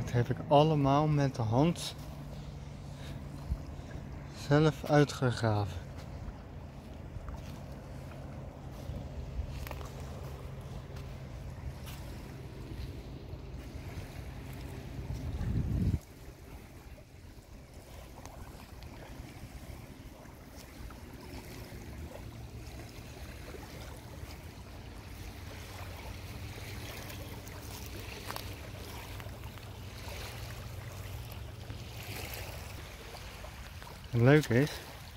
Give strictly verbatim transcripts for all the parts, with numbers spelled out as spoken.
dit heb ik allemaal met de hand zelf uitgegraven. Het leuke is,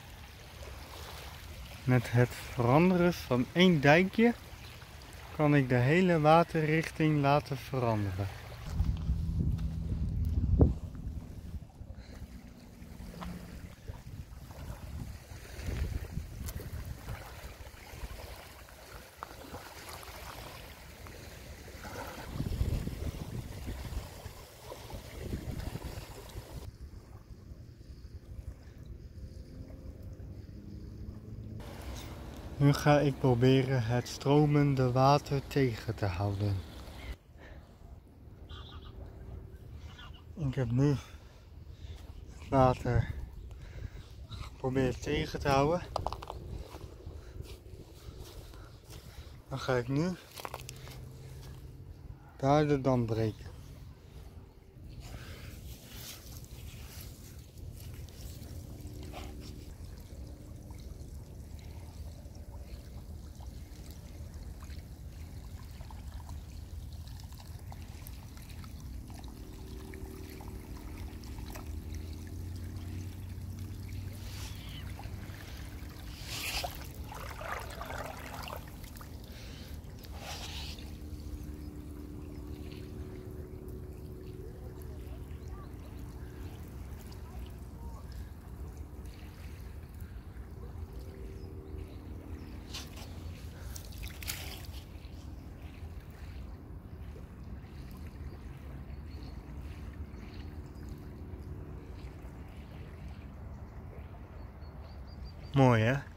met het veranderen van één dijkje kan ik de hele waterrichting laten veranderen. Nu ga ik proberen het stromende water tegen te houden. Ik heb nu het water geprobeerd tegen te houden. Dan ga ik nu daar de dam breken. Mooi hè?